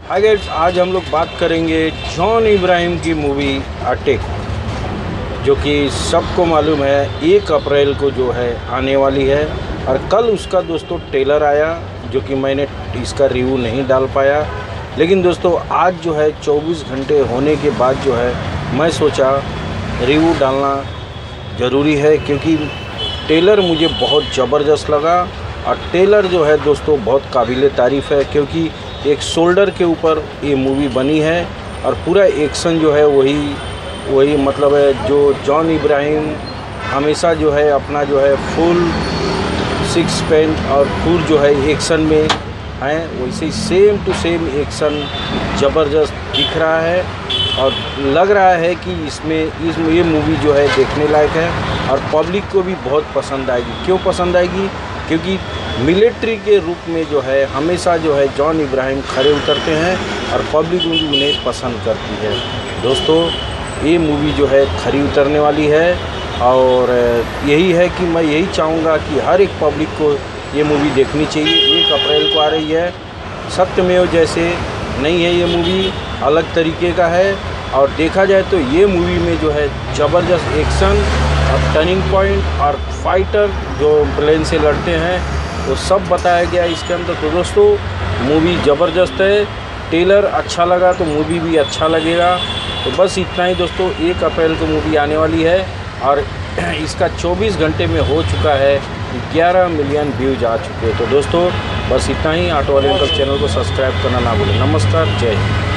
Hi guys, आज हम लोग बात करेंगे जॉन इब्राहिम की मूवी अटैक, जो कि सबको मालूम है 1 अप्रैल को जो है आने वाली है। और कल उसका दोस्तों ट्रेलर आया, जो कि मैंने इसका रिव्यू नहीं डाल पाया। लेकिन दोस्तों आज जो है 24 घंटे होने के बाद जो है मैं सोचा रिव्यू डालना ज़रूरी है, क्योंकि ट्रेलर मुझे बहुत ज़बरदस्त लगा। और ट्रेलर जो है दोस्तों बहुत काबिल तारीफ़ है, क्योंकि एक शोल्डर के ऊपर ये मूवी बनी है और पूरा एक्शन जो है वही मतलब है जो जॉन इब्राहिम हमेशा जो है अपना जो है फुल 6 पैंट और फुल जो है एक्शन में है, वैसे ही सेम टू सेम एक्शन ज़बरदस्त दिख रहा है। और लग रहा है कि इसमें ये मूवी जो है देखने लायक है और पब्लिक को भी बहुत पसंद आएगी। क्यों पसंद आएगी? क्योंकि मिलिट्री के रूप में जो है हमेशा जो है जॉन इब्राहिम खड़े उतरते हैं और पब्लिक उन्हें पसंद करती है। दोस्तों ये मूवी जो है खरी उतरने वाली है और यही है कि मैं यही चाहूँगा कि हर एक पब्लिक को ये मूवी देखनी चाहिए। 1 अप्रैल को आ रही है। सत्यमेव जैसे नहीं है ये मूवी, अलग तरीके का है। और देखा जाए तो ये मूवी में जो है ज़बरदस्त एक्शन और टर्निंग पॉइंट और फाइटर जो प्लेन से लड़ते हैं वो सब बताया गया इसके अंदर। तो दोस्तों मूवी ज़बरदस्त है। ट्रेलर अच्छा लगा तो मूवी भी अच्छा लगेगा। तो बस इतना ही दोस्तों, 1 अप्रैल को मूवी आने वाली है और इसका 24 घंटे में हो चुका है 11 मिलियन व्यूज आ चुके हैं। तो दोस्तों बस इतना ही। ऑटो वाले अंकल चैनल को सब्सक्राइब करना ना भूलें। नमस्कार, जय हिंद।